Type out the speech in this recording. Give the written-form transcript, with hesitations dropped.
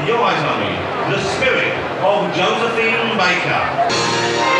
your eyes on me. The spirit of Josephine Baker.